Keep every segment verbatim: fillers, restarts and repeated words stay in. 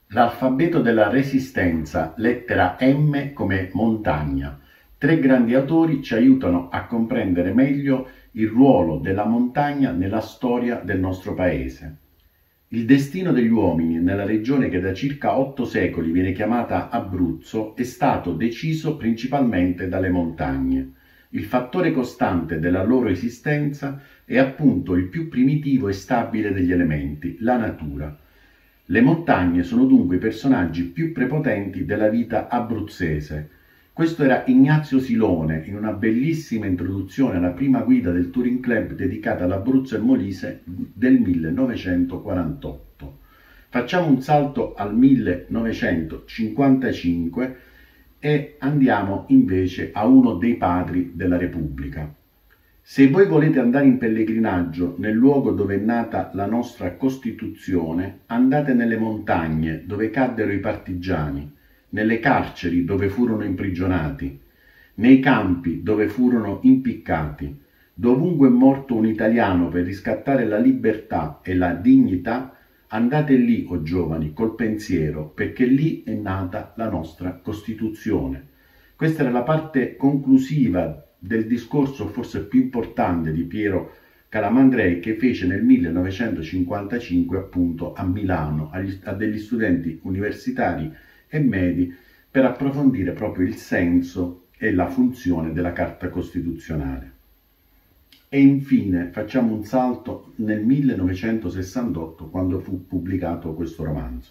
L'alfabeto della Resistenza, lettera M come montagna. Tre grandi autori ci aiutano a comprendere meglio il ruolo della montagna nella storia del nostro paese. Il destino degli uomini nella regione che da circa otto secoli viene chiamata Abruzzo è stato deciso principalmente dalle montagne. Il fattore costante della loro esistenza è appunto il più primitivo e stabile degli elementi, la natura. Le montagne sono dunque i personaggi più prepotenti della vita abruzzese. Questo era Ignazio Silone in una bellissima introduzione alla prima guida del Touring Club dedicata all'Abruzzo e Molise del millenovecentoquarantotto. Facciamo un salto al millenovecentocinquantacinque e andiamo invece a uno dei padri della Repubblica. Se voi volete andare in pellegrinaggio nel luogo dove è nata la nostra Costituzione, andate nelle montagne dove caddero i partigiani, nelle carceri dove furono imprigionati, nei campi dove furono impiccati. Dovunque è morto un italiano per riscattare la libertà e la dignità, andate lì, o giovani, col pensiero, perché lì è nata la nostra Costituzione. Questa era la parte conclusiva del discorso forse più importante di Piero Calamandrei, che fece nel millenovecentocinquantacinque appunto a Milano agli, a degli studenti universitari e medi per approfondire proprio il senso e la funzione della Carta Costituzionale. E infine facciamo un salto nel millenovecentosessantotto, quando fu pubblicato questo romanzo.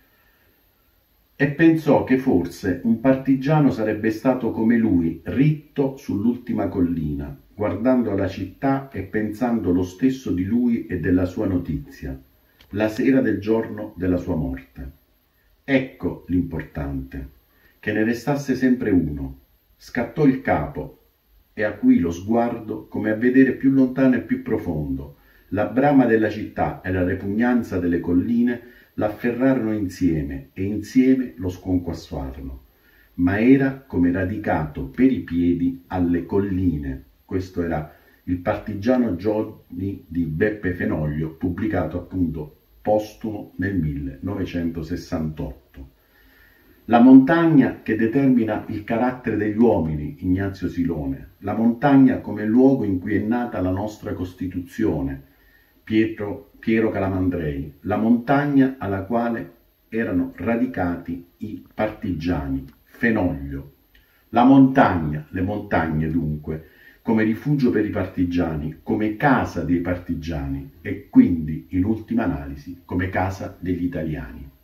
E pensò che forse un partigiano sarebbe stato come lui, ritto sull'ultima collina, guardando la città e pensando lo stesso di lui e della sua notizia, la sera del giorno della sua morte. Ecco l'importante, che ne restasse sempre uno. Scattò il capo e acuì lo sguardo come a vedere più lontano e più profondo. La brama della città e la repugnanza delle colline l'afferrarono insieme e insieme lo sconquassarono, ma era come radicato per i piedi alle colline. Questo era Il partigiano Giorni di Beppe Fenoglio, pubblicato appunto postumo nel millenovecentosessantotto. La montagna che determina il carattere degli uomini, Ignazio Silone, la montagna come luogo in cui è nata la nostra Costituzione, Pietro, Piero Calamandrei, la montagna alla quale erano radicati i partigiani, Fenoglio. La montagna, le montagne dunque, come rifugio per i partigiani, come casa dei partigiani e quindi, in ultima analisi, come casa degli italiani.